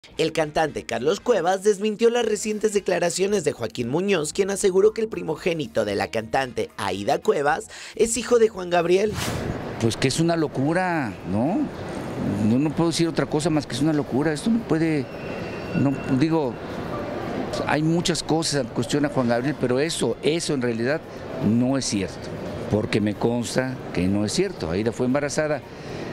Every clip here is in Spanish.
El cantante Carlos Cuevas desmintió las recientes declaraciones de Joaquín Muñoz, quien aseguró que el primogénito de la cantante Aída Cuevas es hijo de Juan Gabriel. Pues que es una locura, ¿no? No puedo decir otra cosa más que es una locura. Esto no puede, no digo, hay muchas cosas en cuestión a Juan Gabriel, pero eso en realidad no es cierto, porque me consta que no es cierto. Aída fue embarazada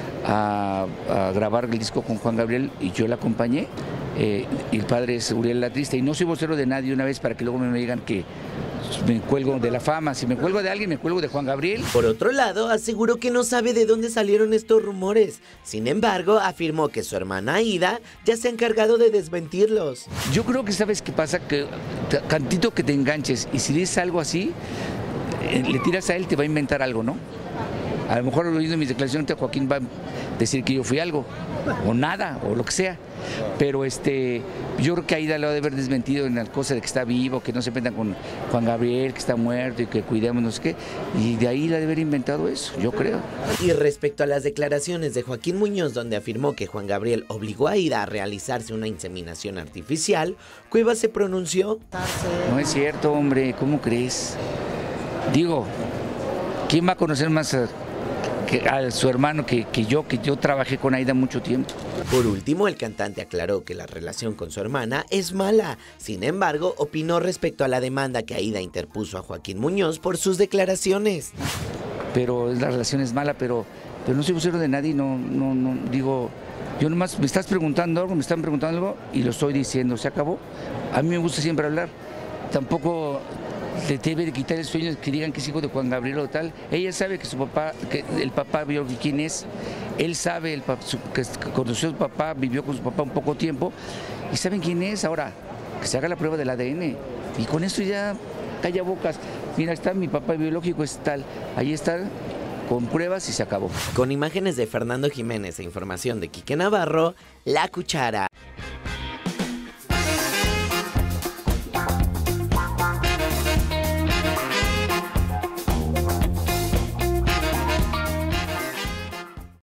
a grabar el disco con Juan Gabriel y yo la acompañé. Y el padre es Uriel Latrista y no soy vocero de nadie una vez para que luego me digan que me cuelgo de la fama. Si me cuelgo de alguien, me cuelgo de Juan Gabriel. Por otro lado, aseguró que no sabe de dónde salieron estos rumores. Sin embargo, afirmó que su hermana Aída ya se ha encargado de desmentirlos. Yo creo que sabes qué pasa, que tantito que te enganches y si dices algo así, le tiras a él, te va a inventar algo, ¿no? A lo mejor oído mis declaraciones, Joaquín va a decir que yo fui algo, o nada, o lo que sea. Pero yo creo que Aída lo ha de haber desmentido en la cosa de que está vivo, que no se metan con Juan Gabriel, que está muerto y que cuidemos no sé qué. Y de ahí la ha de haber inventado eso, yo creo. Y respecto a las declaraciones de Joaquín Muñoz, donde afirmó que Juan Gabriel obligó a Aída a realizarse una inseminación artificial, Cuevas se pronunció. No es cierto, hombre, ¿cómo crees? Digo, ¿quién va a conocer más a su hermano que yo trabajé con Aída mucho tiempo? Por último, el cantante aclaró que la relación con su hermana es mala. Sin embargo, opinó respecto a la demanda que Aída interpuso a Joaquín Muñoz por sus declaraciones. Pero la relación es mala, pero no soy vocero de nadie, no digo, yo nomás me están preguntando algo y lo estoy diciendo, se acabó. A mí me gusta siempre hablar, tampoco le debe de quitar el sueño de que digan que es hijo de Juan Gabriel o tal. Ella sabe que su papá, que el papá vio quién es, él sabe que conoció a su papá, vivió con su papá un poco tiempo y saben quién es. Ahora, que se haga la prueba del ADN y con esto ya calla bocas. Mira, está mi papá biológico, es tal, ahí está, con pruebas y se acabó. Con imágenes de Fernando Jiménez e información de Quique Navarro, La Cuchara.